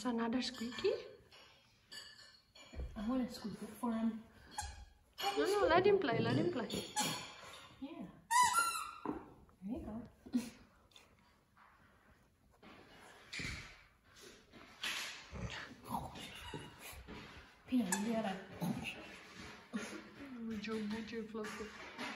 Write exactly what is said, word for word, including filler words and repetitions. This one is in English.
wants another squeaky? I want to squeak it for him. No, no, let him play, let him play. Yeah. There you go. Pia, you gotta... Would you, would you float it?